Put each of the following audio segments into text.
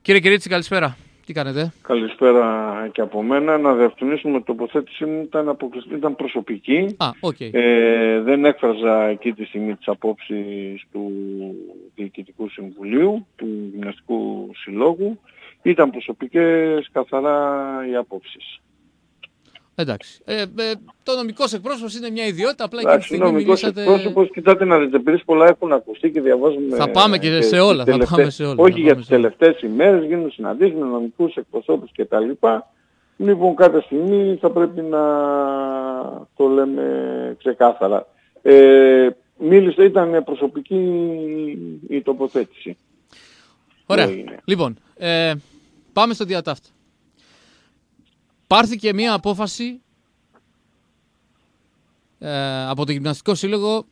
Κύριε Κυρίτσι, καλησπέρα. Τι κάνετε? Καλησπέρα και από μένα. Να διευκρινίσουμε, η τοποθέτησή μου ήταν προσωπική. Okay. Δεν έκφραζα εκεί τη στιγμή τις απόψεις του Διοικητικού Συμβουλίου, του Γυμναστικού Συλλόγου. Ήταν προσωπικές καθαρά οι απόψεις. Εντάξει. Το νομικός εκπρόσωπος είναι μια ιδιότητα, απλά εκεί τη στιγμή μιλήσατε... εκπρόσωπος, κοιτάτε να δείτε, επειδή πολλά έχουν ακουστεί και διαβάζουμε... Θα πάμε και σε όλα, Όχι για τις τελευταίες ημέρες, γίνουν συναντήσεις με νομικούς εκπροσώπους κτλ. Λοιπόν, κάποια στιγμή θα πρέπει να το λέμε ξεκάθαρα. Ήταν προσωπική η τοποθέτηση. Ωραία. Λοιπόν, πάμε στο διατάφτα. Πάρθηκε μια απόφαση από το Γυμναστικό Σύλλογο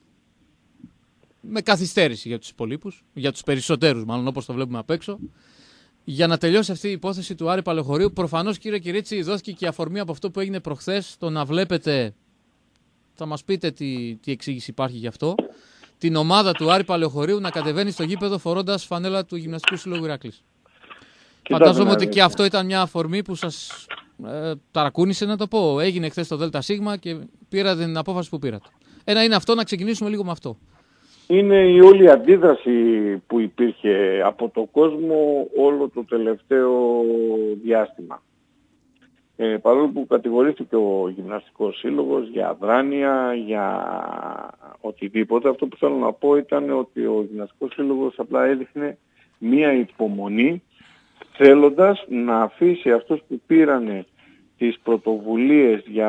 με καθυστέρηση για τους υπολείπους, για τους περισσότερους μάλλον, όπως το βλέπουμε απ' έξω, για να τελειώσει αυτή η υπόθεση του Άρη Παλαιοχωρίου. Προφανώς, κύριε Κυρίτσι, δόθηκε και αφορμή από αυτό που έγινε προχθές, το να βλέπετε, θα μας πείτε τι εξήγηση υπάρχει γι' αυτό, την ομάδα του Άρη Παλαιοχωρίου να κατεβαίνει στο γήπεδο φορώντας φανέλα του Γυμναστικού Συλλόγου Ηράκλης. Φαντάζομαι ότι και αυτό ήταν μια αφορμή που σας ταρακούνησε, να το πω. Έγινε χθες το ΔΣ και πήρατε την απόφαση που πήρατε. Ένα είναι αυτό, να ξεκινήσουμε λίγο με αυτό. Είναι η όλη αντίδραση που υπήρχε από τον κόσμο όλο το τελευταίο διάστημα. Παρόλο που κατηγορήθηκε ο Γυμναστικός Σύλλογος για αδράνεια, για οτιδήποτε, αυτό που θέλω να πω ήταν ότι ο Γυμναστικός Σύλλογος απλά έδειχνε μία υπομονή, θέλοντας να αφήσει αυτούς που πήρανε τις πρωτοβουλίες για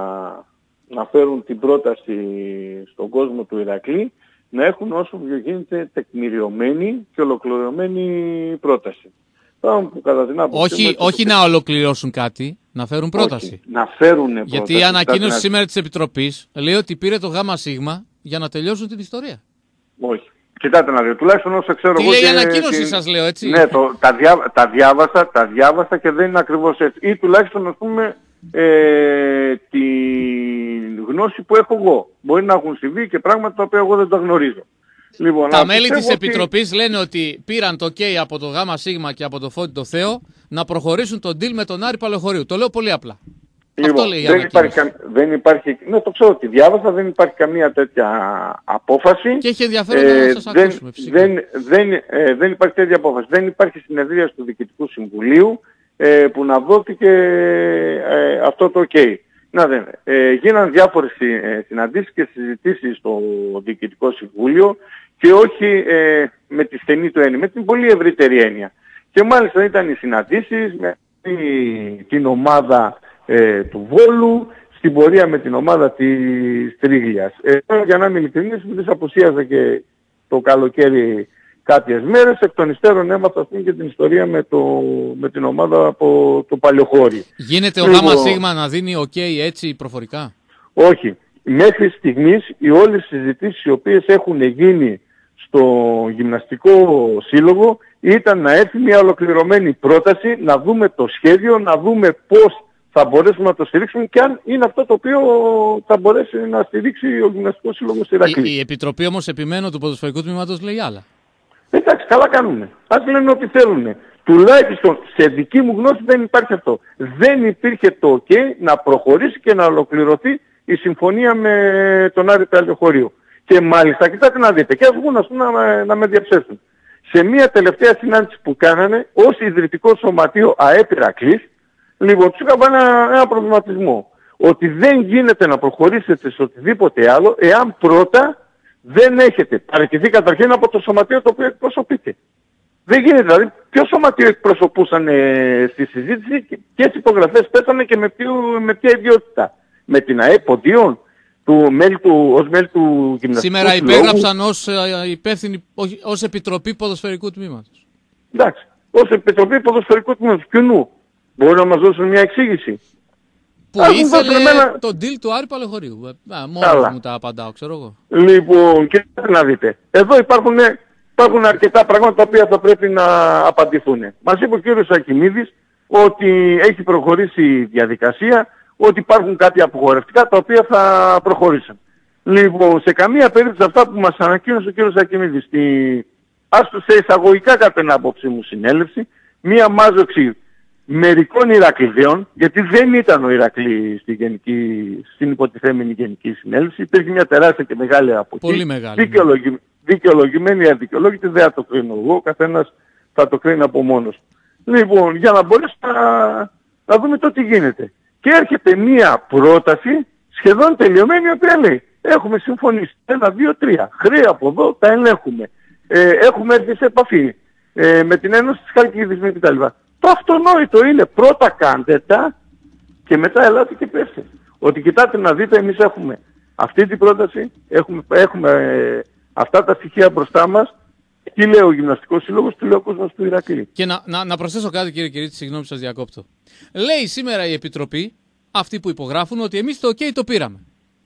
να φέρουν την πρόταση στον κόσμο του Ηρακλή, να έχουν όσο πιο γίνεται τεκμηριωμένη και ολοκληρωμένη πρόταση. Που κατά την άποψη όχι να ολοκληρώσουν κάτι, να φέρουν πρόταση. Όχι, να φέρουν πρόταση. Γιατί η ανακοίνωση σήμερα της Επιτροπής λέει ότι πήρε το ΓΣ για να τελειώσουν την ιστορία. Όχι. Κοιτάτε να δείτε, τουλάχιστον όσο ξέρω εγώ. Τι λέει η ανακοίνωση, σας λέω, έτσι. Ναι, τα διάβασα και δεν είναι ακριβώς έτσι. Ή τουλάχιστον, ας πούμε, τη γνώση που έχω εγώ. Μπορεί να έχουν συμβεί και πράγματα τα οποία εγώ δεν τα γνωρίζω. Λοιπόν, τα μέλη της Επιτροπής λένε ότι πήραν το OK από το ΓΣ και από το Φώτη το Θεό να προχωρήσουν τον deal με τον Άρη Παλαιοχωρίου. Το λέω πολύ απλά. Λοιπόν, αυτό λέει η ανακοίνωση. Δεν υπάρχει, ναι, το ξέρω ότι διάβασα, δεν υπάρχει καμία τέτοια απόφαση. Και έχει ενδιαφέρον να σας ακούσουμε φυσικά. Δεν υπάρχει τέτοια απόφαση. Δεν υπάρχει συνεδρία του Διοικητικού Συμβουλίου που να δόθηκε αυτό το OK. Γίναν διάφορες συναντήσεις και συζητήσεις στο Διοικητικό Συμβούλιο και όχι με τη στενή του έννοια, με την πολύ ευρύτερη έννοια. Και μάλιστα ήταν οι συναντήσεις με την ομάδα του Βόλου, στην πορεία με την ομάδα της Τρίγλιας. Για να είμαι ειλικρινής, δεν απουσίαζα και το καλοκαίρι κάποιες μέρες, εκ των υστέρων έμαθα και την ιστορία με την ομάδα από το Παλαιοχώρι. Γίνεται ο ΓΣ να δίνει OK έτσι προφορικά? Όχι. Μέχρι στιγμής οι όλες οι συζητήσεις οι οποίες έχουν γίνει στο Γυμναστικό Σύλλογο ήταν να έρθει μια ολοκληρωμένη πρόταση, να δούμε το σχέδιο, να δούμε πώς θα μπορέσουμε να το στηρίξουμε και αν είναι αυτό το οποίο θα μπορέσει να στηρίξει ο Γυμναστικός Σύλλογος Ηρακλή. Η Επιτροπή όμως, επιμένω, του ποδοσφαιρικού τμήματος λέει άλλα. Εντάξει, καλά κάνουν. Ας λένε ό,τι θέλουν. Τουλάχιστον σε δική μου γνώση δεν υπάρχει αυτό. Δεν υπήρχε το OK να προχωρήσει και να ολοκληρωθεί η συμφωνία με τον Άρη Παλαιοχωρίου. Και μάλιστα, κοιτάξτε να δείτε, και ας βγουν να με διαψεύσουν. Σε μια τελευταία συνάντηση που κάνανε ως ιδρυτικό σωματείο ΑΕΠ Ηρακλής, λοιπόν, τους είχα βάλει ένα προβληματισμό. Ότι δεν γίνεται να προχωρήσετε σε οτιδήποτε άλλο εάν πρώτα δεν έχετε παραιτηθεί καταρχήν από το σωματείο το οποίο εκπροσωπείτε. Δεν γίνεται. Δηλαδή, ποιο σωματείο εκπροσωπούσαν στη συζήτηση και ποιες υπογραφές πέσανε και με ποια ιδιότητα. Με την ΑΕΠ Ποντίων, ως μέλη του Γυμναστικού Σήμερα Συλλόγου. υπέγραψαν ως υπεύθυνοι, ως Επιτροπή Ποδοσφαιρικού Τμήματος. Εντάξει. Ως Επιτροπή Ποδοσφαιρικού Τμήματος. Ποιονού? Μπορεί να μας δώσουν μια εξήγηση? Που ήθελε το deal του Άρη Παλαιοχωρίου. Μόνο μου τα απαντάω, ξέρω εγώ. Λοιπόν, κοιτάξτε να δείτε. Εδώ υπάρχουν αρκετά πράγματα τα οποία θα πρέπει να απαντηθούν. Μας είπε ο κύριος Ακημίδης ότι έχει προχωρήσει η διαδικασία, ότι υπάρχουν κάποια απογορευτικά τα οποία θα προχωρήσουν. Λοιπόν, σε καμία περίπτωση αυτά που μας ανακοίνωσε ο κύριος Ακημίδης, σε εισαγωγικά κατά την άποψή μου συνέλευση, μία μάζοξη μερικών Ηρακλειδαίων, γιατί δεν ήταν ο Ηρακλής στην υποτιθέμενη Γενική Συνέλευση, υπήρχε μια τεράστια και μεγάλη αποχή. Πολύ μεγάλη. Δικαιολογημένη ή αδικαιολόγητη, δεν θα το κρίνω εγώ, ο καθένας θα το κρίνει από μόνος. Λοιπόν, για να μπορέσει να δούμε το τι γίνεται. Και έρχεται μια πρόταση σχεδόν τελειωμένη, η οποία λέει, έχουμε συμφωνήσει 1, 2, 3, χρέη από εδώ τα ελέγχουμε. Έχουμε έρθει σε επαφή με την Ένωση της Χαλκίδης κτλ. Το αυτονόητο είναι πρώτα κάντε τα και μετά ελάτε και πέστε. Ότι κοιτάτε να δείτε, εμείς έχουμε αυτή την πρόταση, έχουμε αυτά τα στοιχεία μπροστά μας. Τι λέει ο Γυμναστικός Σύλλογος, τι λέει ο κόσμος του Ηρακλή. Και να προσθέσω κάτι, κύριε Κυρίτη, συγγνώμη που σας διακόπτω. Λέει σήμερα η Επιτροπή, αυτοί που υπογράφουν, ότι εμείς το OK το πήραμε.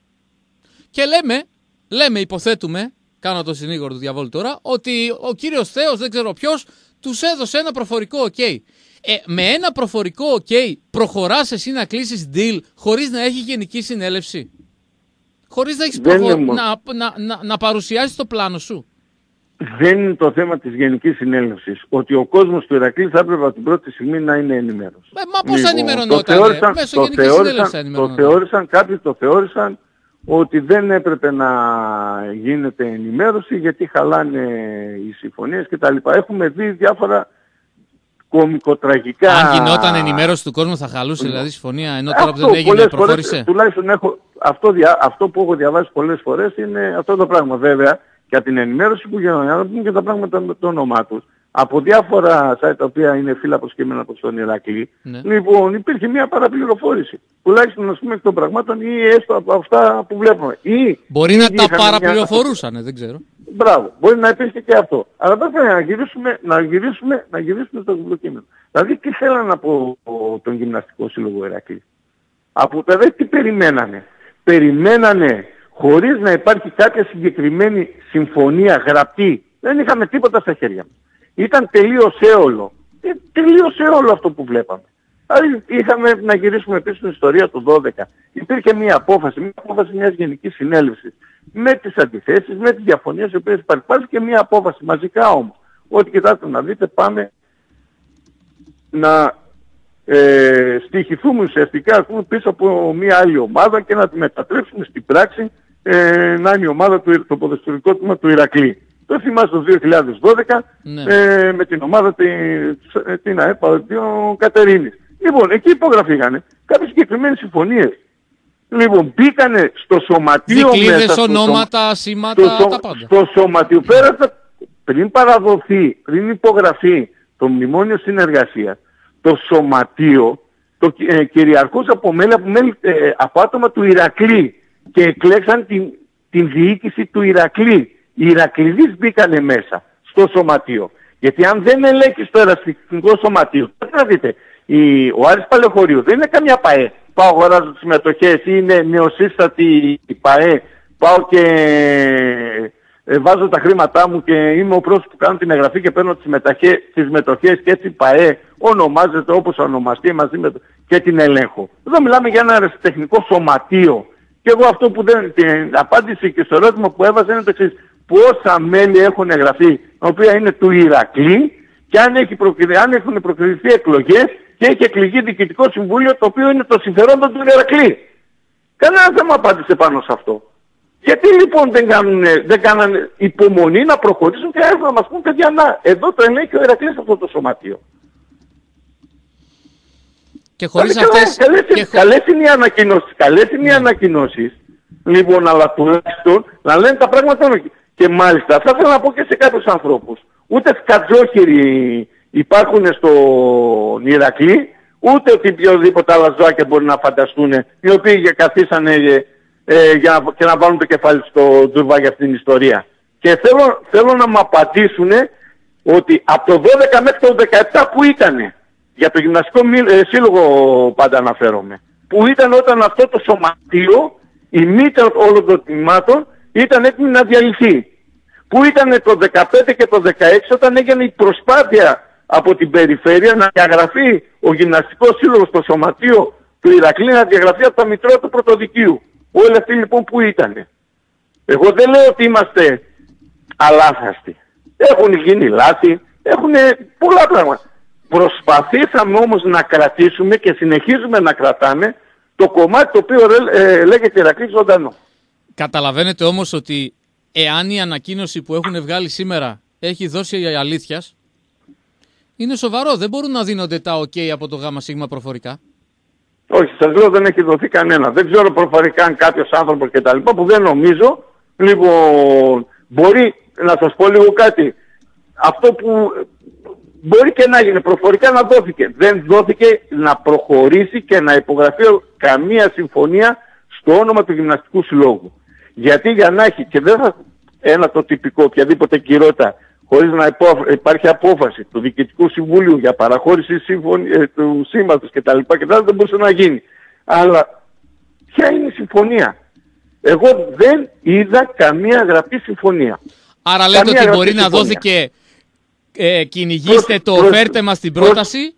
Και λέμε, υποθέτουμε, κάνω το συνήγορο του διαβόλου τώρα, ότι ο κύριος Θέος, δεν ξέρω ποιος, τους έδωσε ένα προφορικό OK. Με ένα προφορικό OK προχωράς εσύ να κλείσεις deal χωρίς να έχει Γενική Συνέλευση. Χωρίς να έχεις να παρουσιάσεις το πλάνο σου. Δεν είναι το θέμα της Γενικής Συνέλευσης. Ότι ο κόσμος του Ηρακλή θα έπρεπε από την πρώτη στιγμή να είναι ενημέρος. Μα πώς ενημερωνόταν, μέσω Γενικής Συνέλευσης ενημερωνόταν. Κάποιοι το θεώρησαν ότι δεν έπρεπε να γίνεται ενημέρωση γιατί χαλάνε οι συμφωνίες κτλ. Έχουμε δει διάφορα κομικοτραγικά... Αν γινόταν ενημέρωση του κόσμου θα χαλούσε δηλαδή συμφωνία, ενώ τώρα που δεν έγινε προχώρησε. Τουλάχιστον αυτό που έχω διαβάσει πολλές φορές είναι αυτό το πράγμα. Βέβαια, για την ενημέρωση που γίνονται και τα πράγματα με το όνομά τους. Από διάφορα site τα οποία είναι φύλλα προσκύμενα από τον Ηρακλή, ναι. Λοιπόν, υπήρχε μια παραπληροφόρηση. Τουλάχιστον ας πούμε εκ των πραγμάτων ή έστω από αυτά που βλέπουμε. Μπορεί να τα παραπληροφορούσαν, δεν ξέρω. Μπράβο, μπορεί να υπήρχε και αυτό. Αλλά πρέπει να γυρίσουμε στο βιβλιοκείμενο. Δηλαδή τι θέλανε από τον Γυμναστικό Σύλλογο Ηρακλή. Από τα τι περιμένανε. Περιμένανε χωρίς να υπάρχει κάποια συγκεκριμένη συμφωνία γραπτή. Δεν είχαμε τίποτα στα χέρια μας. Ήταν τελείως έολο. Τελείως έολο αυτό που βλέπαμε. Δηλαδή είχαμε να γυρίσουμε πίσω στην ιστορία του 12. Υπήρχε μια απόφαση μιας Γενικής Συνέλευσης. Με τις αντιθέσεις, με τις διαφωνίες οι οποίες υπάρχει και μια απόφαση μαζικά όμως. Ότι κοιτάτε να δείτε, πάμε να στοιχηθούμε ουσιαστικά πίσω από μια άλλη ομάδα και να τη μετατρέψουμε στην πράξη να είναι η ομάδα το ποδοσφαιρικό τμήμα του Ηρακλή. Το θυμάστε το 2012 ναι. Με την ομάδα την ΑΕΠ ο Κατερίνης. Λοιπόν, εκεί υπογραφήκανε κάποιες συγκεκριμένες συμφωνίες. Λοιπόν, μπήκανε στο σωματείο μέσα. Ονόματα, σήματα, τα πάντα. Στο σωματείο πέρασα πριν υπογραφεί το μνημόνιο συνεργασίας. Το σωματείο το κυριαρχούσε από από άτομα του Ηρακλή και εκλέξαν την διοίκηση του Ηρακλή. Οι Ηρακληδείς μπήκανε μέσα στο σωματείο. Γιατί αν δεν ελέγχεις το ερασιτεχνικό σωματείο, να δείτε, ο Άρης Παλαιοχωρίου δεν είναι καμιά ΠΑΕ. Πάω αγοράζω τις συμμετοχές ή είναι νεοσύστατη ΠΑΕ, πάω και βάζω τα χρήματά μου και είμαι ο πρώτος που κάνω την εγγραφή και παίρνω τις μετοχές και έτσι ΠΑΕ ονομάζεται όπως ονομαστεί μαζί με και την ελέγχω. Εδώ μιλάμε για ένα ερασιτεχνικό σωματείο. Και εγώ αυτό που την απάντηση και στο ερώτημα που έβαζα είναι το εξής. Πόσα μέλη έχουν εγγραφεί, τα οποία είναι του Ηρακλή και αν έχουν προκριθεί εκλογές και έχει εκλεγεί διοικητικό συμβούλιο το οποίο είναι το συμφερόντο του Ηρακλή. Κανένα δεν μου απάντησε πάνω σε αυτό. Γιατί λοιπόν δεν κάνανε υπομονή να προχωρήσουν και έρθουν να μας πούν παιδιά να, εδώ το ελέγχει ο Ηρακλής αυτό το σωματείο. Και χωρίς αυτές... Καλές είναι οι ανακοινώσεις. Λοιπόν, αλλά τουλάχιστον να λένε τα πράγματα. Και μάλιστα, θα ήθελα να πω και σε κάποιους ανθρώπους. Ούτε σκατζόχυροι υπάρχουν στον Ηρακλή, ούτε οποιοδήποτε άλλα ζωάκια μπορεί να φανταστούν, οι οποίοι καθίσανε και να βάλουν το κεφάλι στο τζουρβά για αυτήν την ιστορία. Και θέλω να μου απαντήσουν ότι από το 12 μέχρι το 17 που ήτανε, για το Γυμναστικό Σύλλογο πάντα αναφέρομαι, που ήταν όταν αυτό το σωματείο, η μήτρα όλων των τμήματων, ήταν έτοιμη να διαλυθεί. Που ήταν το 15 και το 16 όταν έγινε η προσπάθεια από την περιφέρεια να διαγραφεί ο Γυμναστικός Σύλλογος στο σωματείο του Ηρακλή, να διαγραφεί από τα μητρώα του Πρωτοδικείου. Όλοι αυτοί λοιπόν που ήτανε. Εγώ δεν λέω ότι είμαστε αλάθαστοι. Έχουν γίνει λάθη, έχουν πολλά πράγματα. Προσπαθήσαμε όμως να κρατήσουμε και συνεχίζουμε να κρατάμε το κομμάτι το οποίο λέγεται Ηρακλή ζωντανό. Καταλαβαίνετε όμως ότι εάν η ανακοίνωση που έχουν βγάλει σήμερα έχει δώσει αλήθειας, είναι σοβαρό. Δεν μπορούν να δίνονται τα OK από το ΓΣ προφορικά. Όχι, σας λέω δεν έχει δοθεί κανένα. Δεν ξέρω προφορικά αν κάποιος άνθρωπος και τα λοιπά που δεν νομίζω. Λοιπόν, μπορεί να σας πω λίγο κάτι. Αυτό που μπορεί και να γίνει προφορικά να δόθηκε. Δεν δόθηκε να προχωρήσει και να υπογραφεί καμία συμφωνία στο όνομα του Γυμναστικού Συλλόγου. Γιατί για να έχει, και δεν θα ένα το τυπικό, οποιαδήποτε κυρότητα, χωρίς να υπάρχει απόφαση του Διοικητικού Συμβουλίου για παραχώρηση του σήματος κτλ. Δεν μπορούσε να γίνει. Αλλά ποια είναι η συμφωνία? Εγώ δεν είδα καμία γραπτή συμφωνία. Άρα λέτε ότι μπορεί να δόθηκε κυνηγήστε το, φέρτε μας την πρόταση.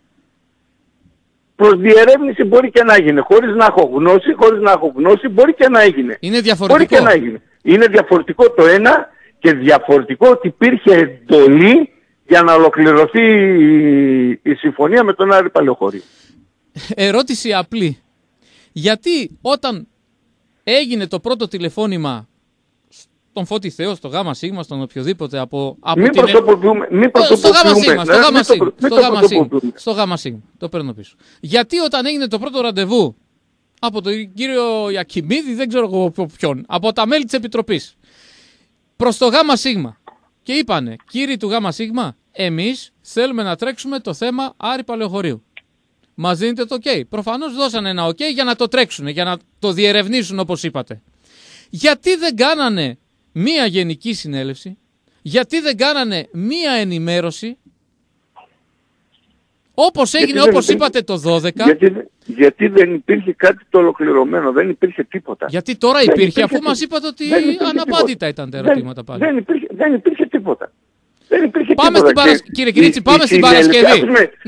Προς διερεύνηση μπορεί και να γίνει. Χωρίς να έχω γνώση, μπορεί και να έγινε. Είναι διαφορετικό. Μπορεί και να έγινε. Είναι διαφορετικό το ένα και διαφορετικό ότι υπήρχε εντολή για να ολοκληρωθεί η συμφωνία με τον Άρη Παλαιοχωρίου. Ερώτηση απλή. Γιατί όταν έγινε το πρώτο τηλεφώνημα στον Φώτη Θεό, στο ΓΣ, στον οποιοδήποτε από μην προσωποποιούμε. Στο ΓΣ, το παίρνω πίσω. Γιατί όταν έγινε το πρώτο ραντεβού από τον κύριο Ιακιμίδη, δεν ξέρω εγώ ποιον, από τα μέλη της Επιτροπής, προς το ΓΣ και είπανε, κύριοι του ΓΣ, εμείς θέλουμε να τρέξουμε το θέμα Άρη Παλαιοχωρίου. Μας δίνετε το OK. Προφανώς δώσανε ένα OK για να το τρέξουν, για να το διερευνήσουν όπως είπατε. Γιατί δεν κάνανε μία γενική συνέλευση, γιατί δεν κάνανε μία ενημέρωση, όπως έγινε, όπως είπατε το 12. Γιατί δεν υπήρχε κάτι το ολοκληρωμένο, δεν υπήρχε τίποτα. Γιατί τώρα υπήρχε, αφού μας είπατε ότι αναπάντητα ήταν τα ερωτήματα πάλι. Δεν υπήρχε τίποτα. Κύριε Κυρίτσι, πάμε στην Παρασκευή.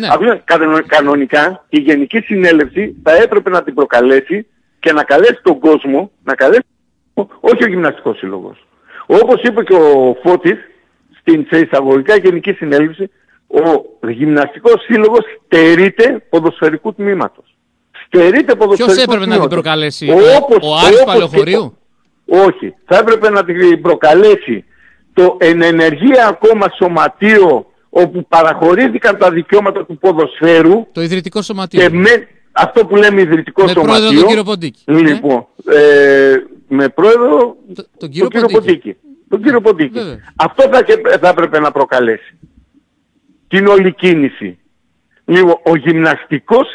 Κανονικά η Γενική Συνέλευση θα έπρεπε να την προκαλέσει και να καλέσει τον κόσμο, όχι ο Γυμναστικός Σύλλογος. Όπως είπε και ο Φώτης, σε εισαγωγικά Γενική Συνέλευση, ο Γυμναστικός Σύλλογος στερείται ποδοσφαιρικού τμήματος. Ποιος έπρεπε να την προκαλέσει, ο Άρης Παλαιοχωρίου? Όχι, θα έπρεπε να την προκαλέσει το ενεργεία ακόμα σωματείο όπου παραχωρήθηκαν τα δικαιώματα του ποδοσφαίρου. Το ιδρυτικό σωματείο. Και αυτό που λέμε ιδρυτικό σωματείο. Με πρόεδρο τον κύριο Ποντίκη. Λοιπόν, με πρόεδρο τον κύριο Ποντίκη. Τον κύριο Ποντίκη. Αυτό θα έπρεπε να προκαλέσει την όλη κίνηση. Λοιπόν, ο Γυμναστικός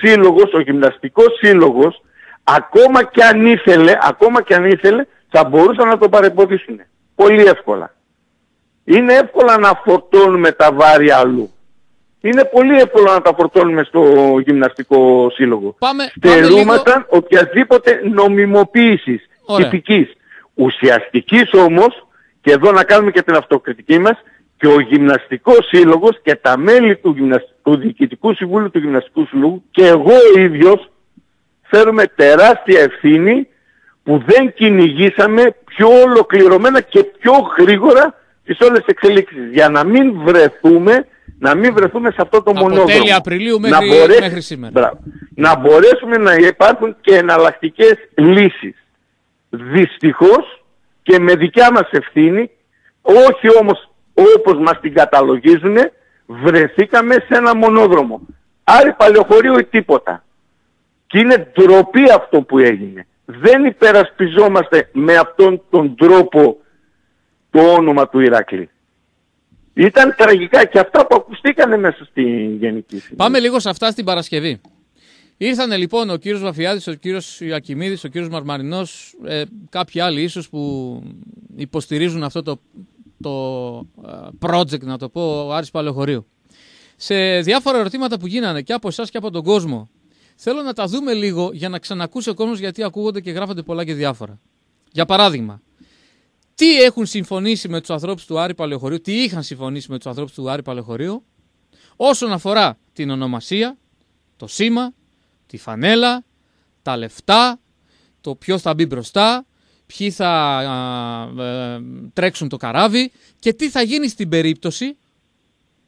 Σύλλογος, ακόμα και αν ήθελε, θα μπορούσαν να το παρεμποδίσουν. Πολύ εύκολα. Είναι εύκολα να φορτώνουμε τα βάρη αλλού. Είναι πολύ εύκολο να τα φορτώνουμε στο Γυμναστικό Σύλλογο. Στερούμασταν οποιασδήποτε νομιμοποίησης τυπικής. Ουσιαστικής όμως, και εδώ να κάνουμε και την αυτοκριτική μας, και ο Γυμναστικός Σύλλογος και τα μέλη του Διοικητικού Συμβούλου του Γυμναστικού Συλλόγου και εγώ ίδιος φέρουμε τεράστια ευθύνη που δεν κυνηγήσαμε πιο ολοκληρωμένα και πιο γρήγορα τις όλες τις εξελίξεις, για να μην βρεθούμε σε αυτό το μονόδρομο. Από τέλη Απριλίου μέχρι σήμερα. Να μπορέσουμε να υπάρχουν και εναλλακτικές λύσεις. Δυστυχώς και με δικιά μας ευθύνη, όχι όμως όπως μας την καταλογίζουν, βρεθήκαμε σε ένα μονόδρομο. Άρη Παλαιοχωρίου ή τίποτα. Και είναι ντροπή αυτό που έγινε. Δεν υπερασπιζόμαστε με αυτόν τον τρόπο το όνομα του Ηρακλή. Ήταν τραγικά και αυτά που ακουστήκανε μέσα στη Γενική Συνέλευση. Πάμε λίγο σε αυτά στην Παρασκευή. Ήρθανε λοιπόν ο κύριος Βαφιάδης, ο κύριος Ιακιμίδης, ο κύριος Μαρμαρινός, κάποιοι άλλοι ίσως που υποστηρίζουν αυτό το project, να το πω, ο Άρης Παλαιοχωρίου. Σε διάφορα ερωτήματα που γίνανε και από εσάς και από τον κόσμο, θέλω να τα δούμε λίγο για να ξανακούσει ο κόσμος, γιατί ακούγονται και γράφονται πολλά και διάφορα. Για παράδειγμα, τι έχουν συμφωνήσει με τους ανθρώπους του Άρη Παλαιοχωρίου, τι είχαν συμφωνήσει με τους ανθρώπους του Άρη Παλαιοχωρίου όσον αφορά την ονομασία, το σήμα, τη φανέλα, τα λεφτά, το ποιος θα μπει μπροστά, ποιοι θα τρέξουν το καράβι και τι θα γίνει στην περίπτωση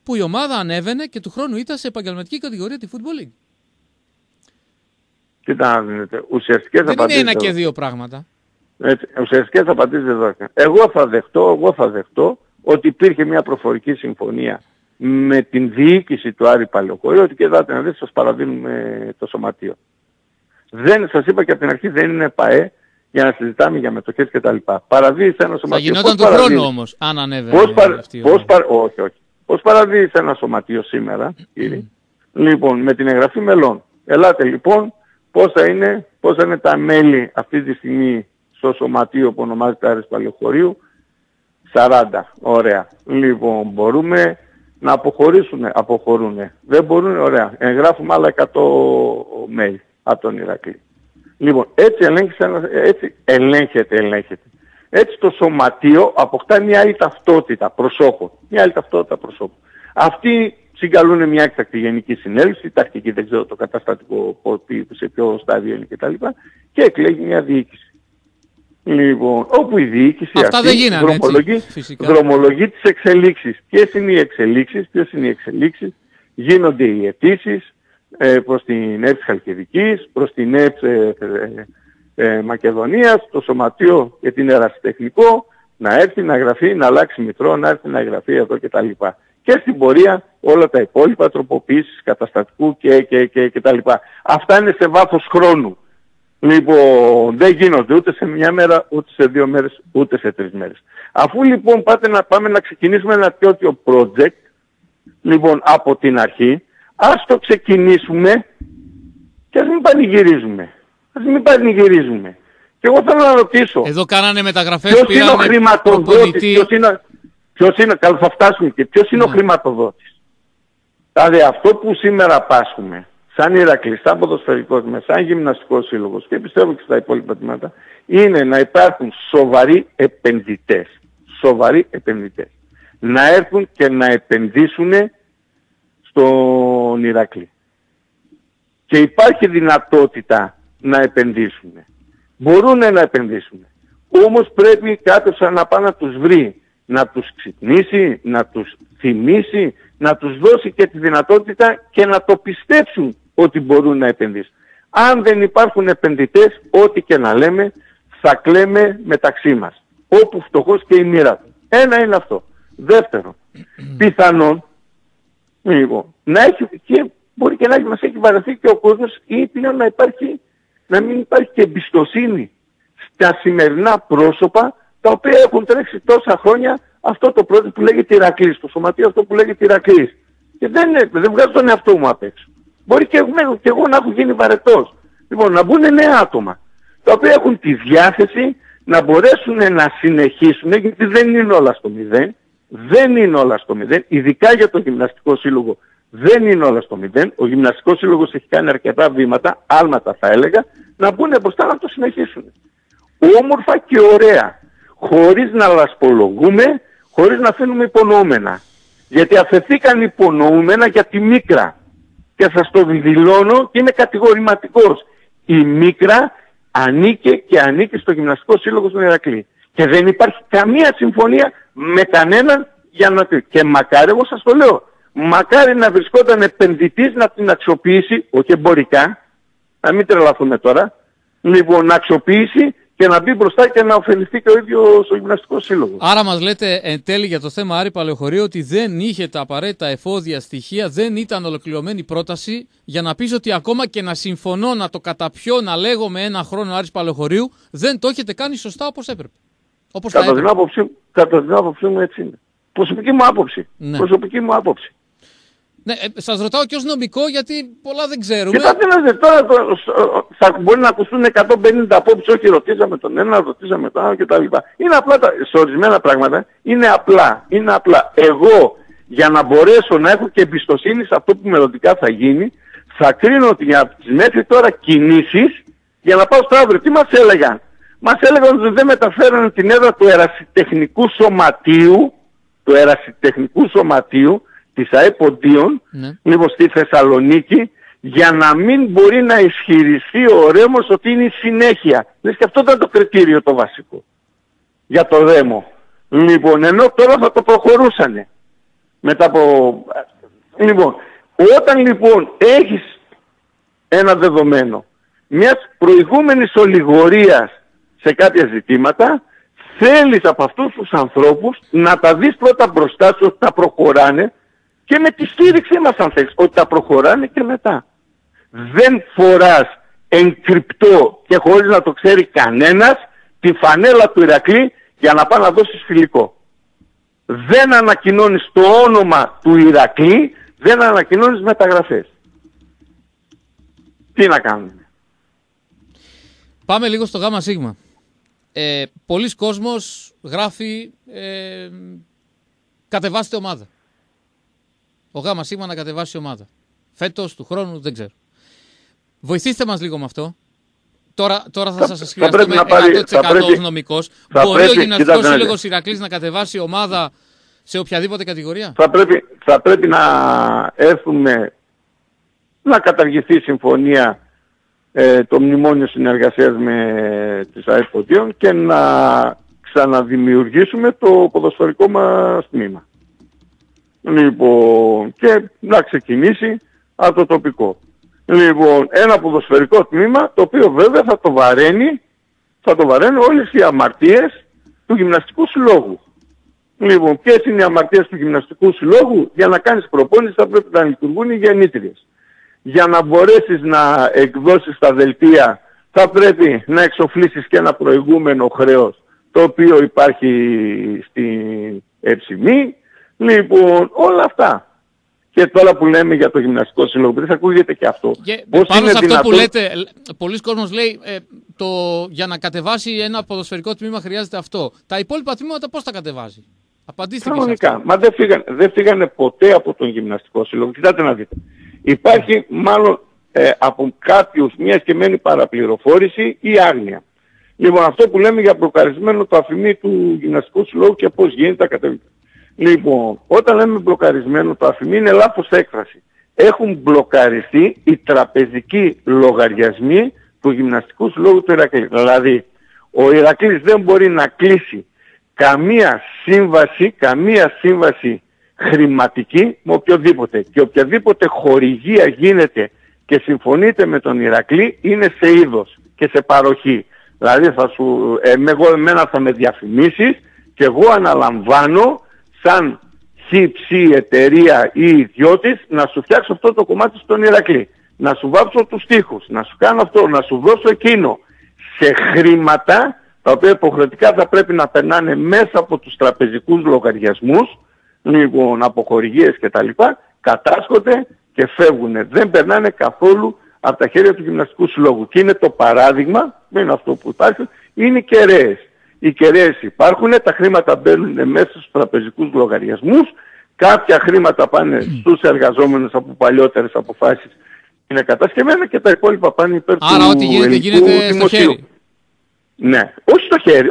που η ομάδα ανέβαινε και του χρόνου ήταν σε επαγγελματική κατηγορία τη Football League. Κοίτα να δείτε, ουσιαστικές δεν απαντήσεις. Είναι ένα και δύο πράγματα. Έτσι, ουσιαστικές απαντήσεις εδώ. Εγώ θα δεχτώ ότι υπήρχε μια προφορική συμφωνία με την διοίκηση του Άρη Παλαιοχωρίου ότι και να δείτε σας παραδίνουμε το σωματείο. Δεν, σας είπα και από την αρχή, δεν είναι ΠΑΕ για να συζητάμε για μετοχές κτλ. Παραδίδεις ένα σωματείο. Θα γινόταν του χρόνου όμως, αν ανέβαινε. Όχι. Πώς παραδίδεις ένα σωματείο σήμερα, κύριε. Λοιπόν, με την εγγραφή μελών. Ελάτε λοιπόν, πόσα είναι τα μέλη αυτή τη στιγμή στο σωματείο που ονομάζεται Άρης Παλαιοχωρίου. 40. Ωραία. Λοιπόν, μπορούμε να αποχωρούνε. Δεν μπορούν, ωραία. Εγγράφουμε άλλα 100 μέλη από τον Ηρακλή. Λοιπόν, έτσι ελέγχεται. Έτσι το σωματείο αποκτά μια άλλη ταυτότητα προσώπων. Αυτοί συγκαλούν μια έκτακτη γενική συνέλευση, τακτική, δεν ξέρω το καταστατικό σε ποιο στάδιο είναι κτλ. Και εκλέγει μια διοίκηση. Λοιπόν, όπου η διοίκηση δρομολογεί τις εξελίξεις. Ποιες είναι οι εξελίξεις, γίνονται οι αιτήσεις προς την ΕΠΣ Χαλκιδικής, προς την ΕΠΣ Μακεδονίας, το σωματείο και την ερασιτεχνικό, να έρθει να γραφεί, να αλλάξει μητρό, να έρθει να γραφεί εδώ κτλ. Και στην πορεία όλα τα υπόλοιπα τροποποίησεις καταστατικού και τα λοιπά. Αυτά είναι σε βάθος χρόνου. Λοιπόν, δεν γίνονται ούτε σε μια μέρα, ούτε σε 2 μέρες, ούτε σε 3 μέρες. Αφού λοιπόν πάμε να ξεκινήσουμε ένα τέτοιο project, λοιπόν από την αρχή, ας το ξεκινήσουμε και ας μην πανηγυρίζουμε. Και εγώ θέλω να ρωτήσω. Εδώ κάνανε μεταγραφές, ποιος είναι ο χρηματοδότης, καλά θα φτάσουμε και ποιος είναι ο χρηματοδότης. Δηλαδή αυτό που σήμερα πάσχουμε, σαν Ηρακλής, σαν ποδοσφαιρικός, σαν γυμναστικός σύλλογος και πιστεύω και στα υπόλοιπα τμήματα, είναι να υπάρχουν σοβαροί επενδυτές. Να έρθουν και να επενδύσουν στον Ηρακλή. Και υπάρχει δυνατότητα να επενδύσουν. Μπορούν να επενδύσουν. Όμως πρέπει κάποιος να πάει να τους βρει, να τους ξυπνήσει, να τους θυμίσει, να τους δώσει και τη δυνατότητα και να το πιστέψουν ότι μπορούν να επενδύσουν. Αν δεν υπάρχουν επενδυτές, ό,τι και να λέμε, θα κλαίμε μεταξύ μας. Όπου φτωχός και η μοίρα του. Ένα είναι αυτό. Δεύτερο, πιθανόν, λοιπόν, να έχει, και μπορεί και να μας έχει βαρεθεί και ο κόσμος ή πλέον να μην υπάρχει και εμπιστοσύνη στα σημερινά πρόσωπα τα οποία έχουν τρέξει τόσα χρόνια αυτό το πρώτο που λέγεται Ηρακλής, το σωματείο αυτό που λέγεται Ηρακλής. Και δεν βγάζω τον εαυτό μου απ' έξω. Μπορεί και εγώ να έχω γίνει βαρετός. Λοιπόν, να μπουν νέα άτομα, τα οποία έχουν τη διάθεση να μπορέσουν να συνεχίσουν, γιατί δεν είναι όλα στο μηδέν. Ειδικά για το γυμναστικό σύλλογο δεν είναι όλα στο μηδέν. Ο γυμναστικός σύλλογος έχει κάνει αρκετά βήματα, άλματα θα έλεγα, να μπουν μπροστά να το συνεχίσουν. Όμορφα και ωραία. Χωρίς να λασπολογούμε, χωρίς να αφήνουμε υπονοούμενα. Γιατί αφαιθήκαν υπονοούμενα για τη Μίκρα. Και σας το δηλώνω και είμαι κατηγορηματικός. Η Μίκρα ανήκει στο γυμναστικό σύλλογο στον Ηρακλή. Και δεν υπάρχει καμία συμφωνία με κανέναν για να πει. Και μακάρι, εγώ σας το λέω, μακάρι να βρισκόταν επενδυτής να την αξιοποιήσει, όχι εμπορικά, να μην τρελαθούμε τώρα, λοιπόν να αξιοποιήσει και να μπει μπροστά και να ωφεληθεί και ο ίδιος ο γυμναστικός σύλλογος. Άρα μας λέτε εν τέλει για το θέμα Άρη Παλαιοχωρίου ότι δεν είχε τα απαραίτητα εφόδια στοιχεία, δεν ήταν ολοκληρωμένη πρόταση για να πεις ότι ακόμα και να συμφωνώ να το καταπιώ, να λέγω με ένα χρόνο Άρης Παλαιοχωρίου, δεν το έχετε κάνει σωστά όπως έπρεπε. Κατά την άποψή μου έτσι είναι. Προσωπική μου άποψη. Ναι, σας ρωτάω και ως νομικό γιατί πολλά δεν ξέρουμε. Κοιτάξτε να δείτε, τώρα θα μπορεί να ακουστούν 150 απόψεις, όχι ρωτήσαμε τον ένα, ρωτήσαμε τον άλλο κτλ. Είναι απλά, σε ορισμένα πράγματα, είναι απλά. Εγώ για να μπορέσω να έχω και εμπιστοσύνη σε αυτό που μελλοντικά θα γίνει, θα κρίνω ότι από τις μέχρι τώρα κινήσεις για να πάω στο αύριο. Τι μας έλεγαν? Μας έλεγαν ότι δεν μεταφέρανε την έδρα του ερασιτεχνικού σωματείου, της ΑΕΠΟΝΤΙΟΝ, λοιπόν στη Θεσσαλονίκη, για να μην μπορεί να ισχυριστεί ο Ρέμος ότι είναι η συνέχεια. Λες και αυτό ήταν το κριτήριο το βασικό για το Ρέμο. Λοιπόν, ενώ τώρα θα το προχωρούσανε. Μετά από... Λοιπόν, όταν λοιπόν έχεις ένα δεδομένο μιας προηγούμενης ολιγορίας σε κάποια ζητήματα, θέλεις από αυτούς τους ανθρώπους να τα δεις πρώτα μπροστά σου ότι τα προχωράνε και με τη στήριξή μας αν θέλεις, ότι τα προχωράνε και μετά. Δεν φοράς εγκρυπτό και χωρίς να το ξέρει κανένας τη φανέλα του Ηρακλή για να πάει να δώσεις φιλικό. Δεν ανακοινώνεις το όνομα του Ηρακλή, δεν ανακοινώνεις μεταγραφές. Τι να κάνουμε. Πάμε λίγο στο ΓΑΜΑ ΣΥΓΜΑ. Πολλοί κόσμος γράφει κατεβάστε ομάδα. Ο ΓΑΜΑ ΣΥΓΜΑ να κατεβάσει ομάδα. Φέτος, του χρόνου, δεν ξέρω. Βοηθήστε μας λίγο με αυτό. Τώρα θα σας χρειαστούμε 100% ως νομικός. Μπορεί ο Γυμναστικός Σύλλογος Ηρακλής να κατεβάσει ομάδα σε οποιαδήποτε κατηγορία? Θα πρέπει να έρθουμε να καταργηθεί η συμφωνία, το μνημόνιο συνεργασίας με τις ΑΕΠ Φωτίων και να ξαναδημιουργήσουμε το ποδοσφαιρικό μας τμήμα. Λοιπόν, και να ξεκινήσει από το τοπικό. Λοιπόν, ένα ποδοσφαιρικό τμήμα το οποίο βέβαια θα το βαραίνει όλες οι αμαρτίες του Γυμναστικού Συλλόγου. Λοιπόν, ποιες είναι οι αμαρτίες του Γυμναστικού Συλλόγου? Για να κάνεις προπόνηση θα πρέπει να λειτουργούν οι γεννήτριες. Για να μπορέσεις να εκδώσεις τα δελτία θα πρέπει να εξοφλήσεις και ένα προηγούμενο χρέος το οποίο υπάρχει στην Εψημή. Λοιπόν, όλα αυτά. Και τώρα που λέμε για το Γυμναστικό Σύλλογο, δεν θα ακούγεται και αυτό. Πάνω σε αυτό που λέτε, πολλοί κόσμος λέει για να κατεβάσει ένα ποδοσφαιρικό τμήμα χρειάζεται αυτό. Τα υπόλοιπα τμήματα πώς τα κατεβάζει? Απαντήστε και σε αυτό. Μα δεν φύγανε ποτέ από τον Γυμναστικό Σύλλογο. Κοιτάτε να δείτε. Υπάρχει μάλλον από κάποιους μια εσκεμμένη παραπληροφόρηση ή άγνοια. Λοιπόν, αυτό που λέμε για μπλοκαρισμένο το αφημί του Γυμναστικού Συλλόγου και πώς γίνεται κατεβαίνει. Λοιπόν, όταν λέμε μπλοκαρισμένο το αφημί είναι λάθος έκφραση. Έχουν μπλοκαριστεί οι τραπεζικοί λογαριασμοί του Γυμναστικού Συλλόγου του Ηρακλή. Δηλαδή, ο Ηρακλής δεν μπορεί να κλείσει καμία σύμβαση χρηματική με οποιοδήποτε. Και οποιαδήποτε χορηγία γίνεται και συμφωνείτε με τον Ηρακλή είναι σε είδος και σε παροχή. Δηλαδή εμένα θα με διαφημίσεις και εγώ αναλαμβάνω σαν χυψή εταιρεία ή ιδιώτης να σου φτιάξω αυτό το κομμάτι στον Ηρακλή. Να σου βάψω τους τοίχους, να σου κάνω αυτό, να σου δώσω εκείνο. Σε χρήματα τα οποία υποχρεωτικά θα πρέπει να περνάνε μέσα από τους τραπεζικούς λογαριασμούς, λοιπόν, από χορηγίες κτλ. Κατάσχονται και φεύγουν. Δεν περνάνε καθόλου από τα χέρια του Γυμναστικού Συλλόγου. Και είναι το παράδειγμα, δεν είναι αυτό που υπάρχει, είναι οι κεραίες. Οι κεραίες υπάρχουν, τα χρήματα μπαίνουν μέσα στους τραπεζικούς λογαριασμούς, κάποια χρήματα πάνε στους εργαζόμενους από παλιότερες αποφάσεις, είναι κατασκευμένα και τα υπόλοιπα πάνε υπέρ του ελληνικού δημοσίου. Άρα ό,τι γίνεται στο χέρι. Ναι, όχι στο χέρι,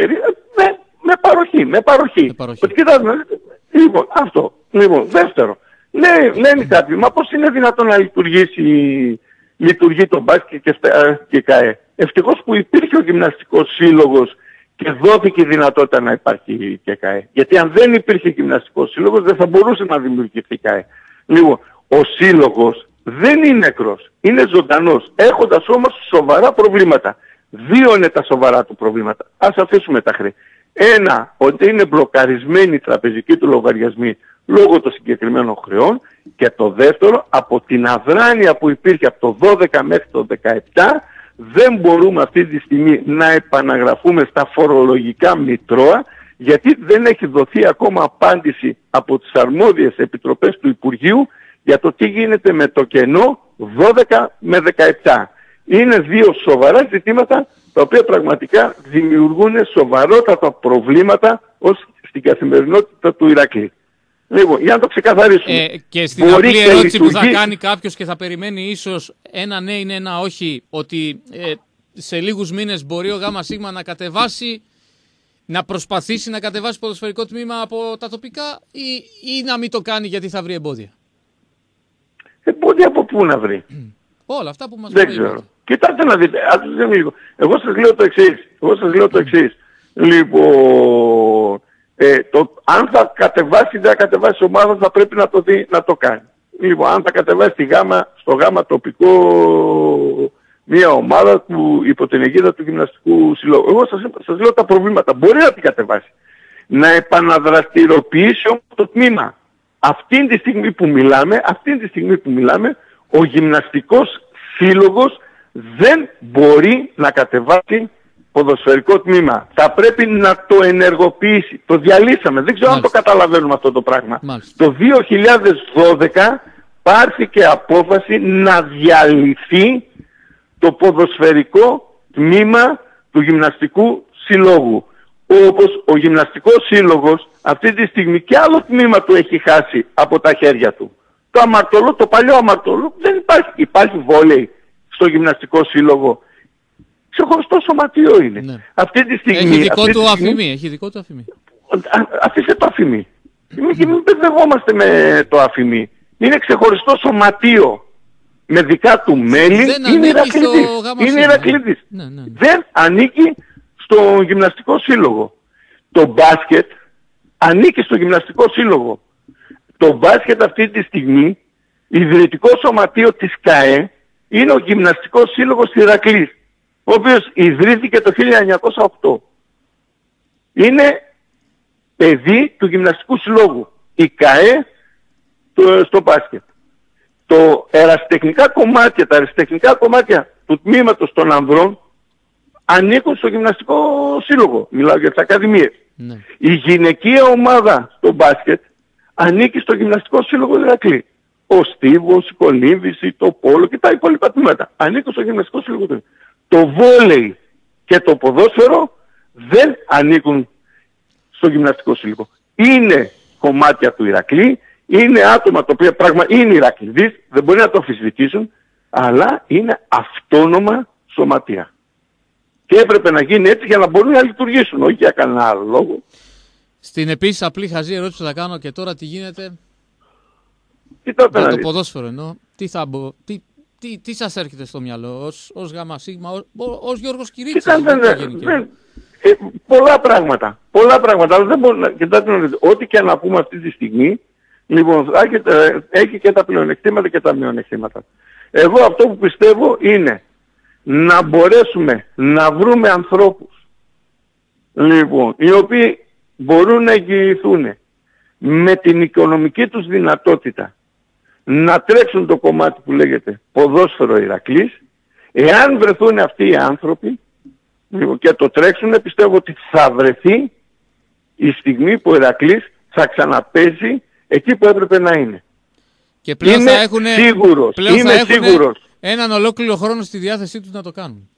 με παροχή. Ότι κοιτάξτε, λοιπόν, αυτό. Λοιπόν, δεύτερο, λένε κάποιοι, μα πώς είναι δυνατόν να λειτουργεί το μπάσκετ και ΚΑΕ? Ευτυχώς που υπήρχε ο Γυμναστικός Σύλλογος και δόθηκε η δυνατότητα να υπάρχει και ΚΑΕ. Γιατί αν δεν υπήρχε Γυμναστικός Σύλλογος δεν θα μπορούσε να δημιουργηθεί ΚΑΕ. Λοιπόν, ο Σύλλογος δεν είναι νεκρός, είναι ζωντανός, έχοντας όμως σοβαρά προβλήματα. Δύο είναι τα σοβαρά του προβλήματα. Ας αφήσουμε τα χρέη. Ένα, ότι είναι μπλοκαρισμένοι οι τραπεζικοί του λογαριασμοί λόγω των συγκεκριμένων χρεών. Και το δεύτερο, από την αδράνεια που υπήρχε από το 12 μέχρι το 17, δεν μπορούμε αυτή τη στιγμή να επαναγραφούμε στα φορολογικά μητρώα, γιατί δεν έχει δοθεί ακόμα απάντηση από τις αρμόδιες επιτροπές του Υπουργείου για το τι γίνεται με το κενό 12 με 17. Είναι δύο σοβαρά ζητήματα τα οποία πραγματικά δημιουργούν σοβαρότατα προβλήματα στην καθημερινότητα του Ηρακλή. Λοιπόν, για να το ξεκαθαρίσουμε. Και στην απλή ερώτηση που θα κάνει κάποιος και θα περιμένει ίσως ένα ναι είναι ένα όχι, ότι σε λίγους μήνες μπορεί ο ΓΑΜΑ ΣΥΓΜΑ να κατεβάσει, να προσπαθήσει να κατεβάσει ποδοσφαιρικό τμήμα από τα τοπικά ή να μην το κάνει γιατί θα βρει εμπόδια? Εμπόδια από πού να βρει? Όλα αυτά που μας δεν ξέρω. Κοιτάξτε να δείτε. Εγώ σας λέω το εξής. Λοιπόν, Αν θα κατεβάσει ή δεν θα κατεβάσει ομάδα θα πρέπει να το δει, να το κάνει. Λοιπόν, αν θα κατεβάσει στο γάμα τοπικό μια ομάδα που υπό την αιγίδα του Γυμναστικού Συλλόγου. Εγώ σας λέω τα προβλήματα. Μπορεί να την κατεβάσει. Να επαναδραστηριοποιήσει όμως το τμήμα. Αυτή τη στιγμή που μιλάμε, ο Γυμναστικός Σύλλογος δεν μπορεί να κατεβάσει ποδοσφαιρικό τμήμα. Θα πρέπει να το ενεργοποιήσει. Το διαλύσαμε. Δεν ξέρω αν το καταλαβαίνουμε αυτό το πράγμα. Το 2012 πάρθηκε απόφαση να διαλυθεί το ποδοσφαιρικό τμήμα του Γυμναστικού Συλλόγου. Όπως ο Γυμναστικός Σύλλογος αυτή τη στιγμή και άλλο τμήμα του έχει χάσει από τα χέρια του. Το αμαρτωλό, το παλιό αμαρτωλό δεν υπάρχει. Υπάρχει βόλεϊ στο Γυμναστικό Σύλλογο. Ξεχωριστό σωματείο είναι. Ναι. Αυτή τη στιγμή... Έχει δικό του αφημί. Αφήστε το αφημί. Μην μπερδευόμαστε με το αφημί. Είναι ξεχωριστό σωματείο. Με δικά του μέλη. Είναι Ηρακλήδης. Ναι. Δεν ανήκει στο Γυμναστικό Σύλλογο. Το μπάσκετ ανήκει στο Γυμναστικό Σύλλογο. Το μπάσκετ αυτή τη στιγμή, ιδρυτικό σωματείο της ΚΑΕ, είναι ο Γυμναστικός Σύλλογος Ηρακλής, ο οποίος ιδρύθηκε το 1908. Είναι παιδί του Γυμναστικού Συλλόγου. Η ΚΑΕ στο μπάσκετ. Τα αεραστεχνικά κομμάτια του τμήματος των ανδρών ανήκουν στο Γυμναστικό Σύλλογο. Μιλάω για τις ακαδημίες. Ναι. Η γυναικεία ομάδα στο μπάσκετ ανήκει στο Γυμναστικό Σύλλογο Ηρακλή. Ο στίβος, η κολύμβηση, το πόλο και τα υπόλοιπα τμήματα ανήκουν στο Γυμναστικό Σύλλογο Ηρακλή. Το βόλεϊ και το ποδόσφαιρο δεν ανήκουν στο Γυμναστικό Σύλλογο. Είναι κομμάτια του Ηρακλή, είναι άτομα τα οποία είναι Ηρακληδείς, δεν μπορεί να το αμφισβητήσουν, αλλά είναι αυτόνομα σωματεία. Και έπρεπε να γίνει έτσι για να μπορούν να λειτουργήσουν, όχι για κανένα άλλο λόγο. Στην επίσης απλή χαζή ερώτηση που θα κάνω και τώρα, τι γίνεται με το ποδόσφαιρο εννοώ, τι σας έρχεται στο μυαλό ως γάμα σίγμα, ως Γιώργος Κυρίτσης? Πολλά πράγματα, αλλά δεν μπορούμε να κοιτάξτε, ό,τι και να πούμε αυτή τη στιγμή, λοιπόν, έχει και τα πλεονεκτήματα και τα μειονεκτήματα. Εγώ αυτό που πιστεύω είναι να μπορέσουμε να βρούμε ανθρώπους, λοιπόν, οι οποίοι μπορούν να εγγυηθούν με την οικονομική τους δυνατότητα να τρέξουν το κομμάτι που λέγεται ποδόσφαιρο Ηρακλής. Εάν βρεθούν αυτοί οι άνθρωποι, λοιπόν, και το τρέξουν, πιστεύω ότι θα βρεθεί η στιγμή που ο Ηρακλής θα ξαναπέσει εκεί που έπρεπε να είναι. Και πλέον είμαι θα έχουν σίγουρος. Έναν ολόκληρο χρόνο στη διάθεσή τους να το κάνουν.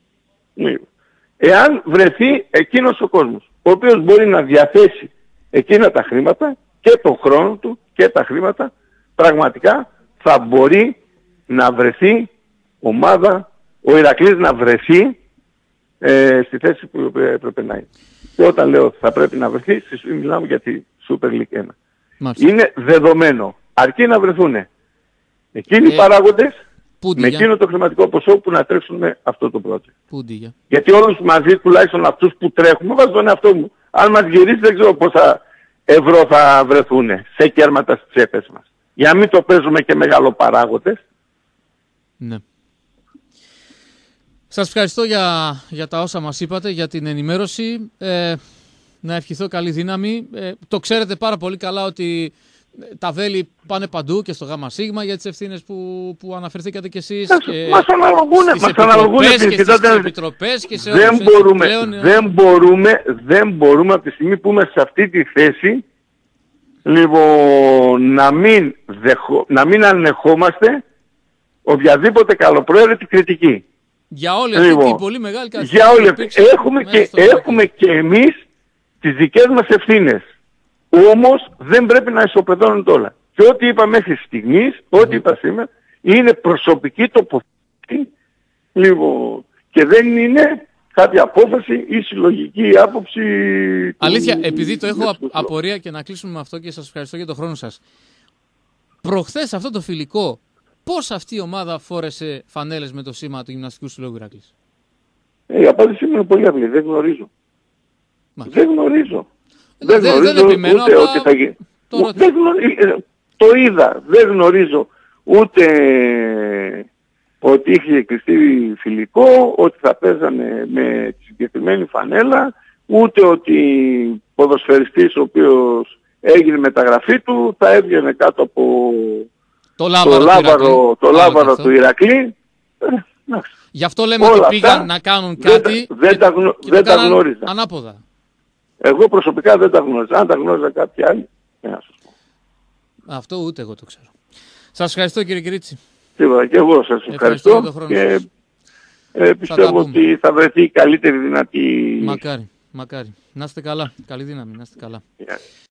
Εάν βρεθεί εκείνος ο κόσμος, ο οποίος μπορεί να διαθέσει εκείνα τα χρήματα και τον χρόνο του και τα χρήματα, πραγματικά θα μπορεί να βρεθεί ομάδα, ο Ηρακλής να βρεθεί στη θέση που έπρεπε να είναι. Και όταν λέω θα πρέπει να βρεθεί, μιλάμε για τη Super League 1. Μάλιστα. Είναι δεδομένο. Αρκεί να βρεθούν εκείνοι οι παράγοντες με εκείνο το χρηματικό ποσό που να τρέξουν με αυτό το project. Γιατί όλους μαζί, τουλάχιστον αυτούς που τρέχουμε, βάζω τον εαυτό μου, αν μας γυρίσει δεν ξέρω πόσα ευρώ θα βρεθούν σε κέρματα στις τσέπες μας. Για να μην το παίζουμε και μεγαλοπαράγοντες. Ναι. Σας ευχαριστώ για τα όσα μας είπατε, για την ενημέρωση. Να ευχηθώ καλή δύναμη. Το ξέρετε πάρα πολύ καλά ότι τα βέλη πάνε παντού και στο ΓΑΜΑ ΣΥΓΜΑ για τις ευθύνες που αναφερθήκατε κι εσείς. Μας αναλογούν και στις επιτροπές και σε δεν μπορούμε από τη στιγμή που είμαστε σε αυτή τη θέση, λοιπόν, να μην ανεχόμαστε οποιαδήποτε καλοπροαίρετη κριτική. Για όλη αυτή την πολύ μεγάλη έχουμε και εμείς τις δικές μας ευθύνες. Όμως δεν πρέπει να ισοπεδώνονται όλα. Και ό,τι είπα μέχρι στιγμής, ό,τι είπα σήμερα, είναι προσωπική τοποθέτηση, λοιπόν, και δεν είναι κάποια απόφαση ή συλλογική άποψη. Αλήθεια, επειδή το έχω απορία και να κλείσουμε με αυτό και σας ευχαριστώ για τον χρόνο σας. Προχθές αυτό το φιλικό, πώς αυτή η ομάδα φόρεσε φανέλες με το σήμα του Γυμναστικού Συλλόγου Ηρακλής? Η απάντησή μου είναι πολύ απλή. Δεν γνωρίζω. Δεν γνωρίζω. Δεν γνωρίζω επιμένω, ούτε ότι θα γίνει. Το είδα. Δεν γνωρίζω ούτε ότι είχε κλειστεί φιλικό, ότι θα παίζανε με τη συγκεκριμένη φανέλα, ούτε ότι ποδοσφαιριστής ο οποίος έγινε μεταγραφή του θα έβγαινε κάτω από το λάβαρο του Ηρακλή. Γι' αυτό λέμε ότι πήγαν να κάνουν κάτι δεν τα γνώριζα. Ανάποδα. Εγώ προσωπικά δεν τα γνώριζα. Αν τα γνώριζα κάποιοι άλλοι, να σας πω. Αυτό ούτε εγώ το ξέρω. Σας ευχαριστώ κύριε Κυρίτσι. Σίγουρα και εγώ σας ευχαριστώ και πιστεύω ότι θα βρεθεί η καλύτερη δυνατή. Μακάρι. Να είστε καλά. Καλή δύναμη. Να είστε καλά.